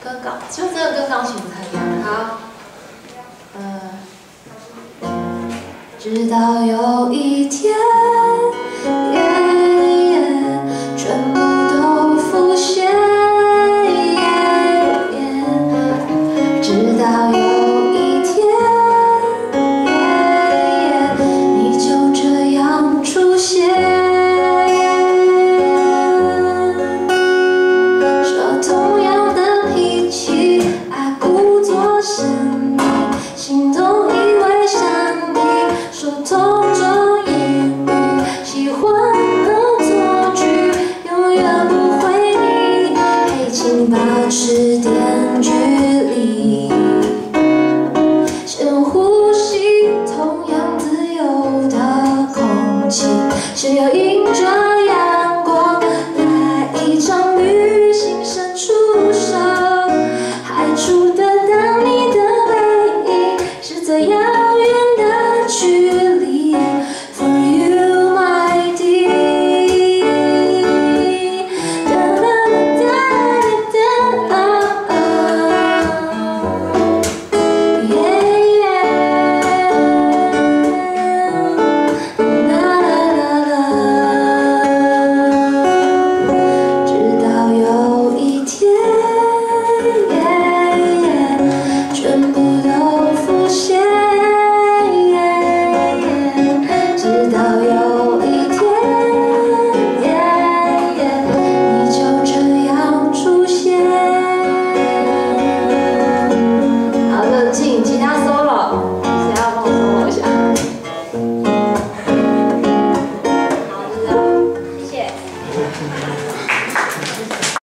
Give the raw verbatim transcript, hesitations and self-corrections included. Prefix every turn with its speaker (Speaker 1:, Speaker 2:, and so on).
Speaker 1: 跟钢就真的跟钢琴不太一样。好，呃，直到有一天，夜夜全部都浮现，直到有一天，夜夜你就这样出现。 心动以为想你，说同种言语，喜欢的错句，永远不会腻。爱情保持点缀。